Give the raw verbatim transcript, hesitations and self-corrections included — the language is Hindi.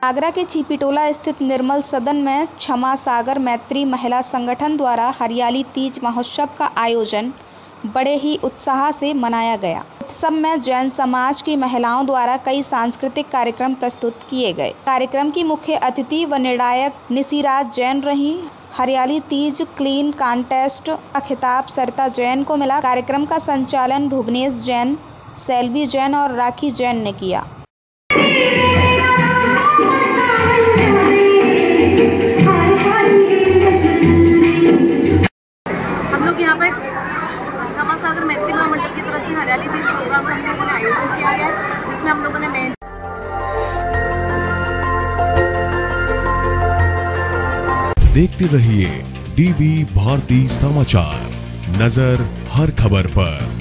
आगरा के चीपीटोला स्थित निर्मल सदन में क्षमा सागर मैत्री महिला संगठन द्वारा हरियाली तीज महोत्सव का आयोजन बड़े ही उत्साह से मनाया गया। उत्सव में जैन समाज की महिलाओं द्वारा कई सांस्कृतिक कार्यक्रम प्रस्तुत किए गए। कार्यक्रम की मुख्य अतिथि व निर्णायक निशिराज जैन रही। हरियाली तीज क्लीन कॉन्टेस्ट का खिताब सरिता जैन को मिला। कार्यक्रम का संचालन भुवनेश जैन, सेल्वी जैन और राखी जैन ने किया। हम लोग यहाँ पे क्षमा सागर मैत्री मंडल की तरफ से हरियाली तीज प्रोग्राम हम लोगों ने आयोजन किया गया, जिसमें हम लोगों ने मेन देखते रहिए डीबी भारती समाचार, नजर हर खबर पर।